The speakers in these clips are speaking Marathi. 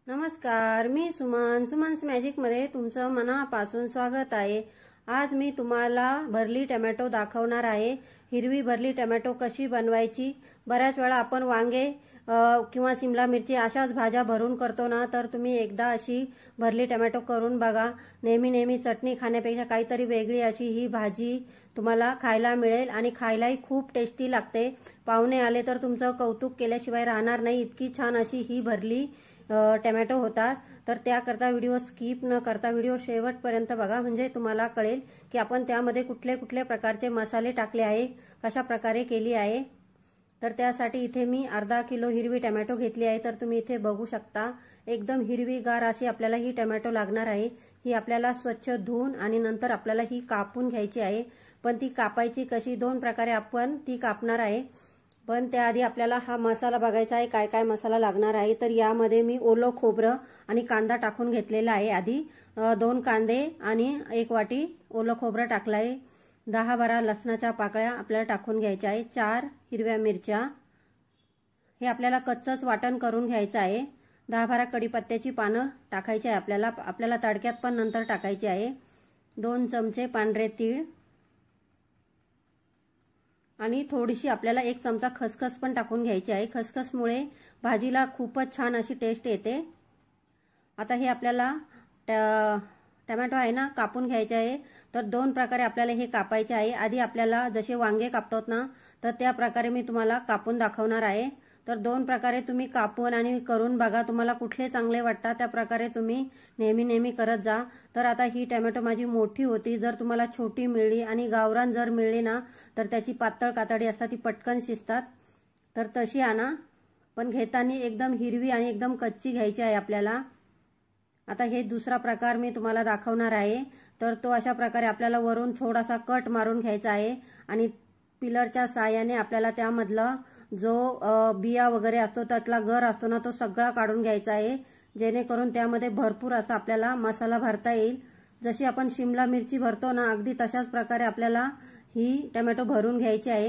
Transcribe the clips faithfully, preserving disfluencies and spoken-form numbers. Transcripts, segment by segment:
नमस्कार, मी सुमन सुमन्स मॅजिक मध्ये तुमचं मनापासून स्वागत आहे। आज मी तुम्हाला भरली टोमॅटो दाखवणार आहे। हिरवी भरली टोमॅटो कशी बनवायची। बऱ्याच वेळा आपण वांगे किंवा शिमला मिरची अशाच भाज्या भरून करतो ना, तर तुम्ही एकदा अशी भरली टोमॅटो करून बघा। नेहमी नेहमी चटणी खाण्यापेक्षा काहीतरी वेगळी अशी ही भाजी तुम्हाला खायला मिळेल आणि खायलाही खूप टेस्टी लागते। पाहुणे आले तर तुमचं कौतुक केल्याशिवाय राहणार नाही, इतकी छान अशी ही भरली टोमॅटो होतात। तर त्याकरता व्हिडिओ स्किप न करता व्हिडिओ शेवटपर्यंत बघा, म्हणजे तुम्हाला कळेल की आपण त्यामध्ये कुठले कुठले प्रकारचे मसाले टाकले आहे, कशा प्रकारे केली आहे। तर त्यासाठी इथे मी अर्धा किलो हिरवी टोमॅटो घेतली आहे। तर तुम्ही इथे बघू शकता एकदम हिरवीगार अशी आपल्याला ही टोमॅटो लागणार आहे। ही आपल्याला स्वच्छ धुवून आणि नंतर आपल्याला ही कापून घ्यायची आहे। पण ती कापायची कशी, दोन प्रकारे आपण ती कापणार आहे। पण त्याआधी आपल्याला हा मसाला बघायचा आहे, काय काय मसाला लागणार आहे। तर यामध्ये मी ओलं खोबरं आणि कांदा टाकून घेतलेला आहे। आधी दोन कांदे आणि एक वाटी ओलं खोबरं टाकलं आहे। दहा बारा लसणाच्या पाकळ्या आपल्याला टाकून घ्यायच्या आहे। चार हिरव्या मिरच्या, हे आपल्याला कच्चच वाटण करून घ्यायचं आहे। दहा बारा कढीपत्त्याची पानं टाकायची आहे आपल्याला आपल्याला तडक्यात पण नंतर टाकायची आहे। दोन चमचे पांढरे तीळ आणि थोडीशी आपल्याला एक चमचा खसखस पण टाकून घ्यायची आहे। खसखसमुळे भाजीला खूपच छान अशी टेस्ट येते। आता हे आपल्याला टोमॅटो आहे ना कापून घ्यायचे आहे। तर दोन प्रकारे आपल्याला हे कापायचे आहे। आधी आपल्याला जसे वांगे कापतात ना, तर त्या प्रकारे मी तुम्हाला कापून दाखवणार आहे। तर दोन प्रकारे तुम्ही कापून आणि करून बघा, तुम्हाला कुठले चांगले वाटतात त्या प्रकारे तुम्ही नेहमी नेहमी करत जा। तर आता ही टोमॅटो माझी मोठी होती, जर तुम्हाला छोटी मिळली आणि गावरान जर मिळली ना, तर त्याची पातळ कातडी असतात, ती पटकन शिजतात, तर तशी आणा। पण घेताना एकदम हिरवी आणि एकदम कच्ची घ्यायची आहे आपल्याला। आता हे दुसरा प्रकार मी तुम्हाला दाखवणार आहे। तर तो अशा प्रकारे आपल्याला वरून थोडासा कट मारून घ्यायचा आहे आणि पिलरच्या साहाय्याने आपल्याला त्यामधला जो बिया वगैरे असतो, त्यातला गर असतो ना, तो सगळा काढून घ्यायचा आहे, जेणेकरून त्यामध्ये भरपूर असा आपल्याला मसाला भरता येईल। जशी आपण शिमला मिरची भरतो ना, अगदी तशाच प्रकारे आपल्याला ही टोमॅटो भरून घ्यायची आहे।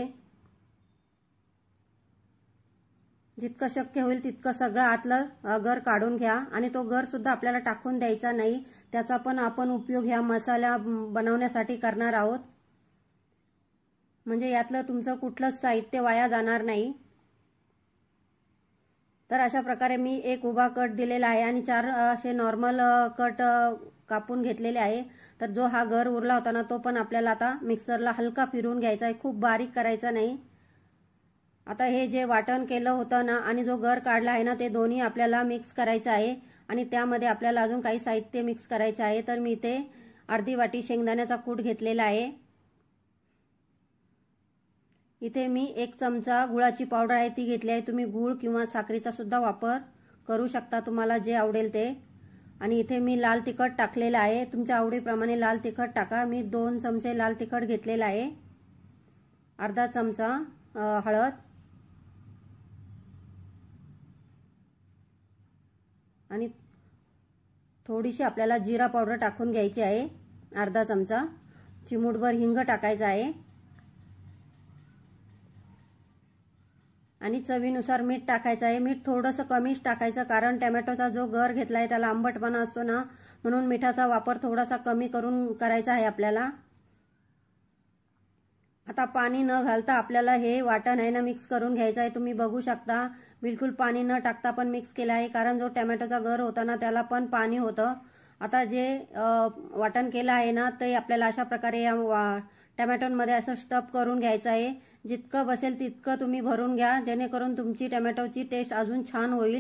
जितकं शक्य होईल तितकं सगळं आतलं गर काढून घ्या आणि तो गर सुद्धा आपल्याला टाकून द्यायचा नाही, त्याचा पण आपण उपयोग ह्या मसाला बनवण्यासाठी करणार आहोत, म्हणजे यातलं तुमचं कुठलंच साहित्य वाया जाणार नाही। तर अशा प्रकारे मी एक उभा कट दिलेला आहे आणि चार असे नॉर्मल कट कापून घेतलेले आहे। तर जो हा गर उरला होता ना, तो पण आपल्याला आता मिक्सरला हलका फिरवून घ्यायचा आहे, खूप बारीक करायचा नाही। आता हे जे वाटण केलं होतं ना आणि जो गर काढला आहे ना, ते दोन्ही आपल्याला मिक्स करायचं आहे आणि त्यामध्ये आपल्याला अजून काही साहित्य मिक्स करायचे आहे। तर मी इथे अर्धी वाटी शेंगदाण्याचा कूट घेतलेला आहे। इथे मी एक चमचा गुळाची पावडर आहे ती घेतली आहे। तुम्ही गुळ किंवा साखरेचा सुद्धा वापर करू शकता, तुम्हाला जे आवडेल ते। आणि इथे मी लाल तिखट टाकलेला आहे, तुमच्या आवडीप्रमाणे लाल तिखट टाका। मी दोन चमचे लाल तिखट घेतलेला आहे। अर्धा चमचा हळद आणि थोडीशी आपल्याला जिरा पावडर टाकून घ्यायची आहे, अर्धा चमचा। चिमूटभर हिंग टाकायचा आहे आणि चवीनुसार मीठ टाकायचं आहे। मीठ थोडंसं कमीच टाकायचं, कारण टोमॅटोचा जो गर घेतलाय त्याला आंबटपणा असतो ना, म्हणून मिठाचा वापर थोडासा कमी करून करायचा आहे आपल्याला। आता पाणी न घालता आपल्याला हे वाटण आहे ना मिक्स करून घ्यायचं आहे। तुम्ही बघू शकता बिलकुल पाणी न टाकता पण मिक्स केलं आहे, कारण जो टोमॅटोचा गर होता ना त्याला पण पाणी होतं। आता जे वाटण केलं आहे ना, ते आपल्याला अशा प्रकारे या टोमॅटोमध्ये असं स्टफ करून घ्यायचं आहे। जितकं बसेल तितकं तुम्ही भरून घ्या, जेणेकरून तुमची टोमॅटोची टेस्ट अजून छान होईल।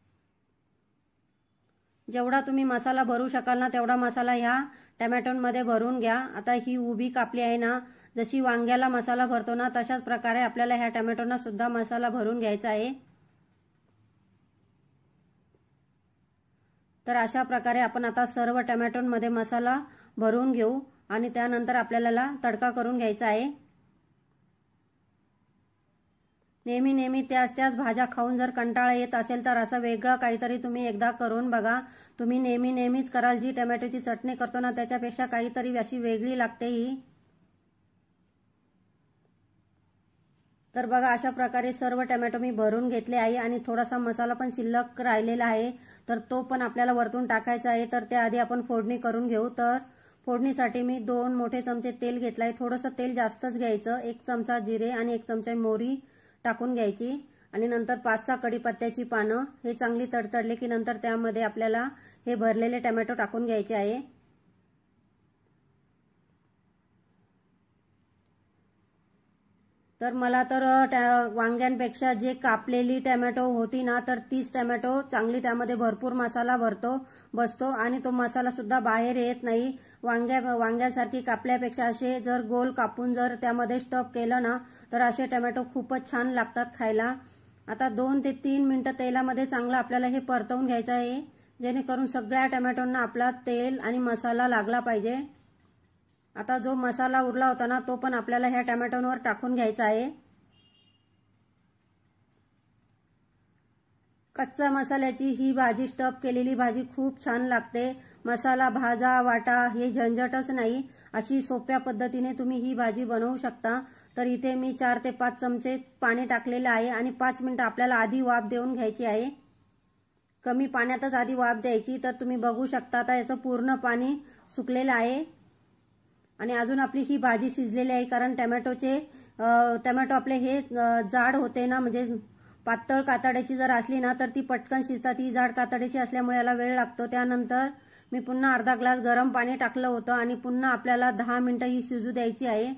जेवढा तुम्ही मसाला भरू शकाल ना, तेवढा मसाला ह्या टोमॅटोमध्ये भरून घ्या। आता ही उभी कापली आहे ना, जशी वांग्याला मसाला भरतो ना, तशाच प्रकारे आपल्याला ह्या टोमॅटोना सुद्धा मसाला भरून घ्यायचा आहे। तर अशा प्रकारे आपण आता सर्व टोमॅटोमध्ये मसाला भरून घेऊ आणि त्यानंतर आपल्याला तडका करून घ्यायचा आहे। नेहमी नेहमी त्याच त्याच भाज्या खाऊन जर कंटाळा येत असेल तर असं वेगळं काहीतरी तुम्ही एकदा करून बघा। तुम्ही नेहमी नेहमीच कराल जी टोमॅटोची चटणी करतो ना, त्याच्यापेक्षा काहीतरी अशी वेगळी लागते ही। तर बघा अशा प्रकारे सर्व टोमॅटो मी भरून घेतले आहे आणि थोडासा मसाला पण शिल्लक राहिलेला आहे। तर तो पण आपल्याला वरतून टाकायचा आहे। तर त्याआधी आपण फोडणी करून घेऊ। तर फोडणीसाठी मी दोन मोठे चमचे तेल घेतलाय। थोडंसं तेल जास्तच घ्यायचं। एक चमचा जिरे आणि एक चमचा मोहरी टाकून घ्यायची आणि नंतर पाच सहा कढीपत्त्याची पानं हे चांगली तडतडले की नंतर त्यामध्ये आपल्याला हे भरलेले टोमॅटो टाकून घ्यायचे आहे। तर मला तर वांग्यांपेक्षा जे कापलेली टोमॅटो होती ना तर तीच टोमॅटो चांगली त्यामध्ये भरपूर मसाला भरतो बसतो आणि तो मसाला सुद्धा बाहेर येत नाही। वांग्या वांग्यासारखी कापल्यापेक्षा असे जर गोल कापून जर त्यामध्ये स्टफ केलं ना तर असे टोमॅटो खूपच छान लागतात खायला। आता दोन ते तीन मिनिटं तेलामध्ये चांगलं आपल्याला हे परतवून घ्यायचं आहे जेणेकरून सगळ्या टोमॅटोंना आपला तेल आणि मसाला लागला पाहिजे। आता जो मसाला उरला होता ना तो पण आपल्याला ह्या टोमॅटोंवर टाकून घ्यायचा आहे। कच्चा मसाल्याची ही भाजी स्टफ केलेली भाजी खूप छान लागते। मसाला भाजा वाटा हे झंझटच नाही। अशी सोप्या पद्धतीने तुम्ही ही भाजी बनवू शकता। तर इथे मी चार ते पाच चमचे पाणी टाकलेले आहे आणि पाच मिनिटं आपल्याला आधी वाफ देऊन घ्यायची आहे। कमी पाण्यातच आधी वाफ द्यायची। तर तुम्ही बघू शकता आता याचं पूर्ण पाणी सुकलेलं आहे आणि अजून आपली ही भाजी शिजलेली आहे कारण टोमॅटोचे टोमॅटो आपले हे जाड होते ना म्हणजे पातळ कातड्याची जर असली ना तर ती पटकन शिजतात। ही जाड कातड्याची असल्यामुळे याला वेळ लागतो। त्यानंतर मी पुन्हा अर्धा ग्लास गरम पाणी टाकलं होतं आणि पुन्हा आपल्याला दहा मिनिटं ही शिजू द्यायची आहे।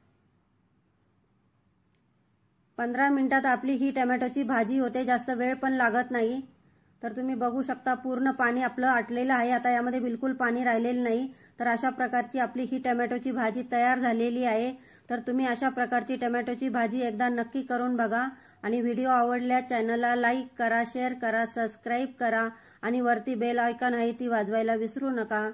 पंधरा मिनिटात आपली ही टोमॅटोची भाजी होते। जास्त वेळ पण लागत नाही। तर तुम्ही बघू शकता पूर्ण पाणी आपलं आटलेलं आहे। आता यामध्ये बिलकुल पाणी राहिलेलं नाही। तर अशा प्रकारची आपली ही टोमॅटोची भाजी तयार झालेली आहे। तर तुम्ही अशा प्रकारची टोमॅटोची भाजी एकदा नक्की करून बघा आणि व्हिडिओ आवडल्यास चॅनलला लाईक करा, शेअर करा, सबस्क्राईब करा आणि वरती बेल आयकॉन आहे ती वाजवायला विसरू नका।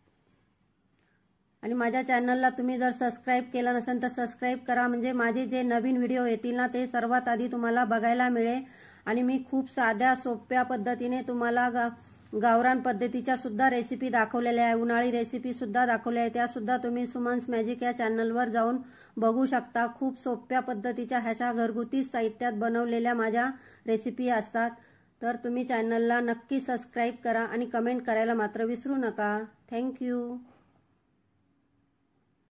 आणि माझ्या चॅनलला तुम्ही जर सबस्क्राईब केलं नसेल तर सबस्क्राईब करा म्हणजे माझे जे नवीन व्हिडिओ येतील ना ते सर्वात आधी तुम्हाला बघायला मिळेल। आणि मी खूप साध्या सोप्या पद्धतीने तुम्हाला गा गावरान पद्धतीच्या सुद्धा रेसिपी दाखवलेल्या आहे। उन्हाळी रेसिपी सुद्धा दाखवल्या आहे। त्या सुद्धा तुम्ही सुमन्स मॅजिक या चॅनलवर जाऊन बघू शकता। खूप सोप्या पद्धतीच्या ह्याच्या घरगुती साहित्यात बनवलेल्या माझ्या रेसिपी असतात। तर तुम्ही चॅनलला नक्की सबस्क्राईब करा आणि कमेंट करायला मात्र विसरू नका। थँक्यू।